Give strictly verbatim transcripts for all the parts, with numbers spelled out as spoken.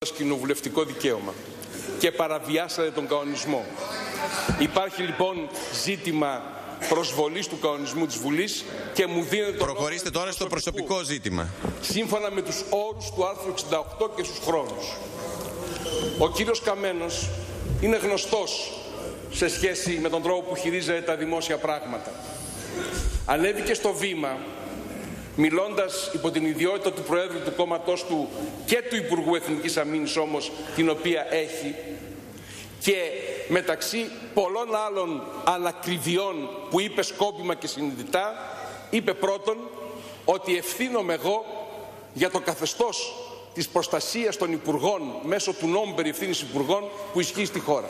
κοινοβουλευτικό δικαίωμα και παραβιάσατε τον κανονισμό. Υπάρχει λοιπόν ζήτημα προσβολής του κανονισμού της Βουλής και μου δίνετε το Προχωρήστε τώρα στο προσωπικό ζήτημα. Σύμφωνα με τους όρους του άρθρου εξήντα οκτώ και στους χρόνους. Ο κύριος Καμένος είναι γνωστός σε σχέση με τον τρόπο που χειρίζεται τα δημόσια πράγματα. Ανέβηκε στο βήμα μιλώντας υπό την ιδιότητα του Προέδρου του κόμματός του και του Υπουργού Εθνικής Αμήνης όμως, την οποία έχει, και μεταξύ πολλών άλλων ανακριβιών που είπε σκόπιμα και συνειδητά, είπε πρώτον ότι ευθύνομαι εγώ για το καθεστώς της προστασίας των υπουργών μέσω του νόμου περί ευθύνης υπουργών που ισχύει στη χώρα.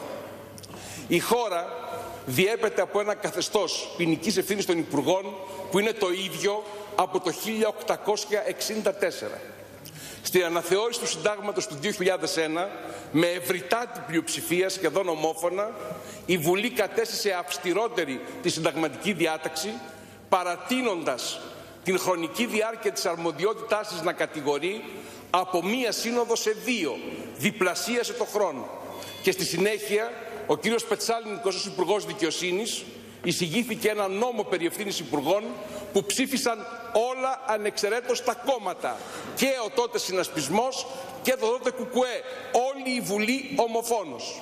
Η χώρα διέπεται από ένα καθεστώς ποινικής ευθύνης των υπουργών που είναι το ίδιο από το χίλια οκτακόσια εξήντα τέσσερα. Στην αναθεώρηση του συντάγματος του δύο χιλιάδες ένα, με ευρυτάτη πλειοψηφία, σχεδόν ομόφωνα, η Βουλή κατέστησε αυστηρότερη τη συνταγματική διάταξη, παρατείνοντας την χρονική διάρκεια της αρμοδιότητάς της να κατηγορεί από μία σύνοδο σε δύο, διπλασίασε το χρόνο. Και στη συνέχεια ο κύριος Πετσάλινικος ως Υπουργός Δικαιοσύνης εισηγήθηκε ένα νόμο περί ευθύνης υπουργών που ψήφισαν όλα ανεξαιρέτως τα κόμματα, και ο τότε συνασπισμός και το τότε κουκουέ, όλη η Βουλή ομοφόνος.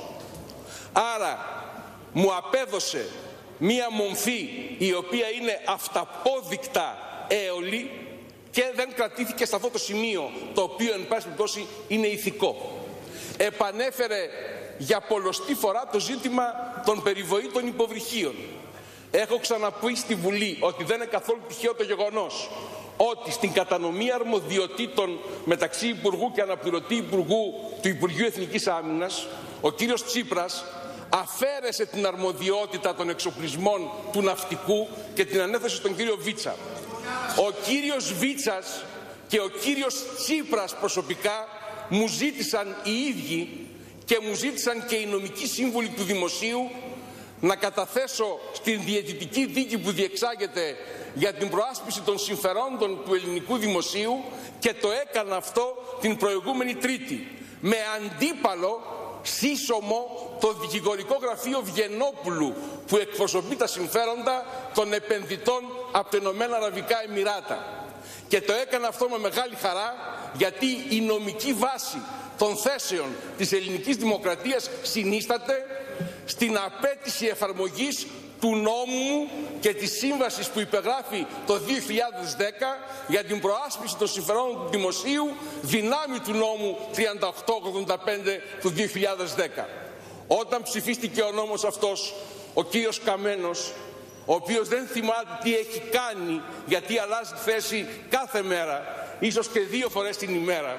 Άρα μου απέδωσε μία μομφή η οποία είναι αυταπόδεικτα έολη και δεν κρατήθηκε σε αυτό το σημείο, το οποίο εν πάση περιπτώσει είναι ηθικό. Επανέφερε για πολλοστή φορά το ζήτημα των περιβοήτων υποβρυχίων. Έχω ξαναπεί στη Βουλή ότι δεν είναι καθόλου τυχαίο το γεγονός ότι στην κατανομή αρμοδιοτήτων μεταξύ Υπουργού και Αναπληρωτή Υπουργού του Υπουργείου Εθνικής Άμυνας, ο κύριος Τσίπρας αφαίρεσε την αρμοδιότητα των εξοπλισμών του ναυτικού και την ανέθεσε στον κύριο Βίτσα. Ο κύριος Βίτσας και ο κύριος Τσίπρας προσωπικά μου ζήτησαν οι ίδιοι και μου ζήτησαν και οι νομικοί σύμβουλοι του Δημοσίου να καταθέσω στην διαιτητική δίκη που διεξάγεται για την προάσπιση των συμφερόντων του ελληνικού δημοσίου, και το έκανα αυτό την προηγούμενη Τρίτη, με αντίπαλο σύσσωμο το δικηγορικό γραφείο Βιενόπουλου που εκπροσωπεί τα συμφέροντα των επενδυτών από τα Ηνωμένα Αραβικά Εμιράτα. Και το έκανα αυτό με μεγάλη χαρά, γιατί η νομική βάση των θέσεων της ελληνικής δημοκρατίας συνίσταται στην απέτηση εφαρμογής του νόμου και της σύμβασης που υπεγράφει το δύο χιλιάδες δέκα για την προάσπιση των συμφερόντων του δημοσίου, δυνάμει του νόμου τριάντα οκτώ ογδόντα πέντε του δύο χιλιάδες δέκα. Όταν ψηφίστηκε ο νόμος αυτός, ο κύριος Καμένος, ο οποίος δεν θυμάται τι έχει κάνει, γιατί αλλάζει θέση κάθε μέρα, ίσως και δύο φορές την ημέρα,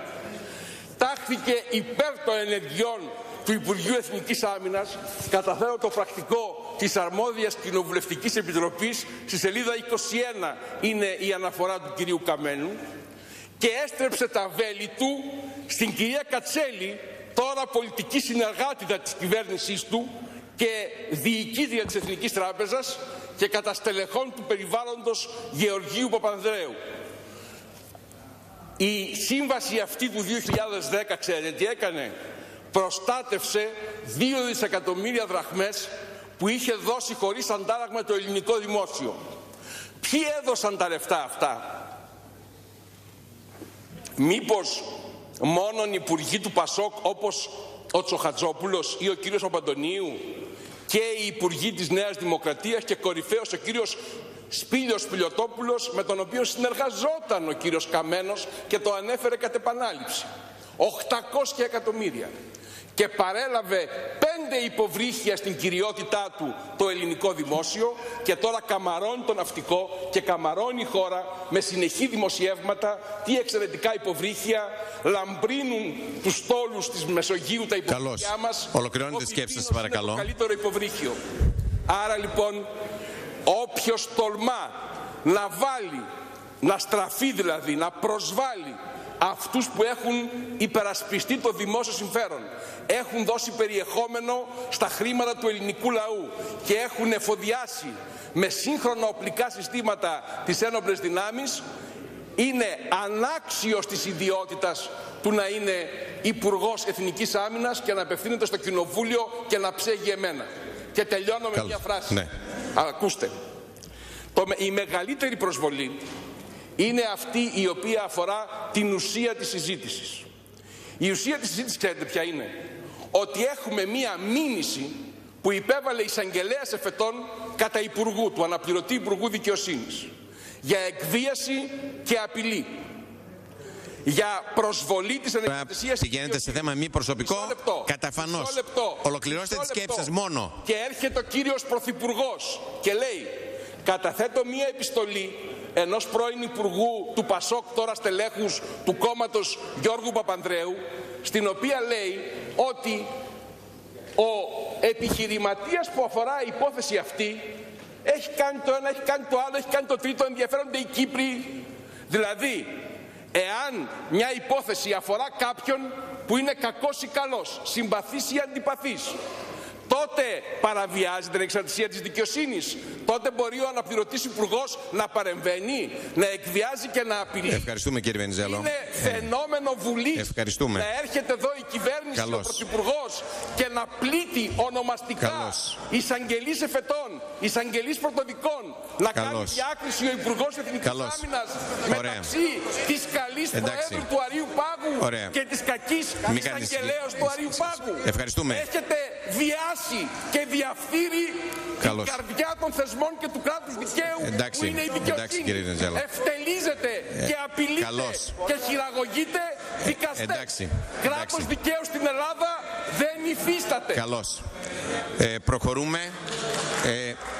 τάχθηκε υπέρ των ενεργειών του Υπουργείου Εθνικής Άμυνας. Καταθέτω το πρακτικό της αρμόδιας Κοινοβουλευτικής Επιτροπής, στη σελίδα είκοσι ένα είναι η αναφορά του κυρίου Καμένου, και έστρεψε τα βέλη του στην κυρία Κατσέλη, τώρα πολιτική συνεργάτητα της κυβέρνησής του και διοικήτρια της Εθνικής Τράπεζας και κατά στελεχών του περιβάλλοντος Γεωργίου Παπανδρέου. Η σύμβαση αυτή του δύο χιλιάδες δέκα, ξέρετε τι έκανε? Προστάτευσε δύο δισεκατομμύρια δραχμές που είχε δώσει χωρίς αντάλλαγμα το ελληνικό δημόσιο. Ποιοι έδωσαν τα λεφτά αυτά? Μήπως μόνον οι υπουργοί του Πασόκ, όπως ο Τσοχατζόπουλος ή ο κύριος Παπαντονίου, και οι υπουργοί της Νέας Δημοκρατίας, και κορυφαίος ο κύριος Σπήλιος Σπηλιοτόπουλος, με τον οποίο συνεργαζόταν ο κύριος Καμένος και το ανέφερε κατ' επανάληψη? οκτακόσια εκατομμύρια. Και παρέλαβε πέντε υποβρύχια στην κυριότητά του το ελληνικό δημόσιο, και τώρα καμαρώνει το ναυτικό και καμαρώνει η χώρα με συνεχή δημοσιεύματα τι εξαιρετικά υποβρύχια λαμπρύνουν τους στόλους της Μεσογείου, τα υποβρύχια μας. Ολοκληρώνετε τη σκέψη σας, παρακαλώ. Το καλύτερο υποβρύχιο. Άρα λοιπόν, όποιος τολμά να βάλει, να στραφεί δηλαδή, να προσβάλλει αυτούς που έχουν υπερασπιστεί το δημόσιο συμφέρον, έχουν δώσει περιεχόμενο στα χρήματα του ελληνικού λαού και έχουν εφοδιάσει με σύγχρονα οπλικά συστήματα τις ένοπλες δυνάμεις, είναι ανάξιος της ιδιότητας του να είναι Υπουργός Εθνικής Άμυνας και να απευθύνεται στο Κοινοβούλιο και να ψέγει εμένα. Και τελειώνω με μια φράση. Ναι. Α, ακούστε. Το, η μεγαλύτερη προσβολή είναι αυτή η οποία αφορά την ουσία της συζήτησης. Η ουσία της συζήτησης, ξέρετε ποια είναι? Ότι έχουμε μία μήνυση που υπέβαλε εισαγγελέας εφετών κατά υπουργού, του αναπληρωτή Υπουργού Δικαιοσύνης, για εκβίαση και απειλή, για προσβολή της ανεξαρτησίας. Πηγαίνετε σε θέμα μη προσωπικό, καταφανώς. Ολοκληρώστε τις σκέψεις σας μόνο. Και έρχεται ο κύριος Πρωθυπουργός και λέει: καταθέτω μία επιστολή ενός πρώην Υπουργού του Πασόκ, τώρα στελέχους του κόμματος Γιώργου Παπανδρέου, στην οποία λέει ότι ο επιχειρηματίας που αφορά η υπόθεση αυτή έχει κάνει το ένα, έχει κάνει το άλλο, έχει κάνει το τρίτο, ενδιαφέρονται οι Κύπροι. Δηλαδή, εάν μια υπόθεση αφορά κάποιον που είναι κακός ή καλός, συμπαθής ή αντιπαθής, τότε παραβιάζει την εξαρτησία της δικαιοσύνης. Τότε μπορεί ο αναπληρωτής υπουργός να παρεμβαίνει, να εκβιάζει και να απειλεί. Ευχαριστούμε, κύριε Βενιζέλο. Είναι φαινόμενο Βουλής. Ευχαριστούμε. Να έρχεται εδώ η κυβέρνηση, Καλώς. ο Πρωθυπουργός, και να πλήττει ονομαστικά Καλώς. εισαγγελείς εφετών, εισαγγελείς πρωτοδικών, να Καλώς. κάνει διάκριση ο Υπουργός Εθνικής Καλώς. Άμυνας Ωραία. μεταξύ της καλής Εντάξει. Προέδρου του Αρείου Πάγου Ωραία. και της κακής Μην κάνεις- εισαγγελέως του Αρείου Πάγου. Ευχαριστούμε. Έχετε βιάσει και διαφθείρει Καλώς. την καρδιά των θεσμών και του κράτους δικαίου, Εντάξει. που είναι η Εντάξει, δικαιοσύνη. κύριε Βενιζέλο. Ευτελίζετε και απειλείτε καλώς. και χειραγωγείτε δικαστές. Εντάξει. Κράτος Εντάξει. δικαίου στην Ελλάδα δεν υφίσταται. Καλώς. Ε, προχωρούμε. Ε,